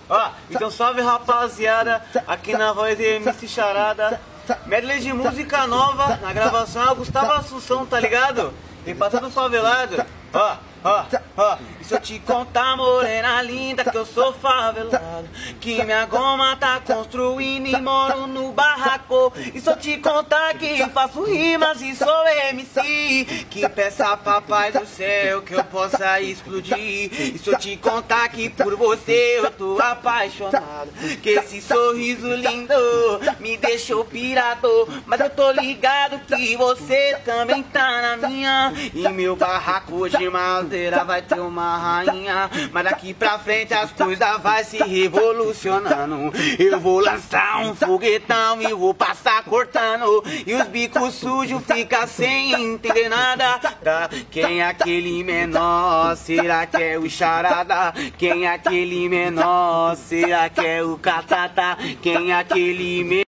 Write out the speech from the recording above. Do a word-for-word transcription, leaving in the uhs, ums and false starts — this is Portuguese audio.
Ó, então salve rapaziada, aqui na voz de M C Charada. Medley de música nova, na gravação é o Gustavo Assunção, tá ligado? E pra todo favelado. Ó, ó, ó, e se eu te contar, morena linda, que eu sou favelado, que minha goma tá construindo e moro no barraco. E se eu te contar que faço rimas e sou M C, que peça papai do céu que eu possa explodir. E se eu te contar que por você eu tô apaixonado, que esse sorriso lindo me deixou pirado. Mas eu tô ligado que você também tá na minha, e meu barraco de madeira vai ter uma rainha. Mas daqui pra frente as coisas vai se revolucionando. Eu vou lançar um foguetão e vou passar cortando, e os bicos sujos fica sem entender nada. Quem é aquele menor? Será que é o Charada? Quem é aquele menor? Será que é o Catata? Quem é aquele menor?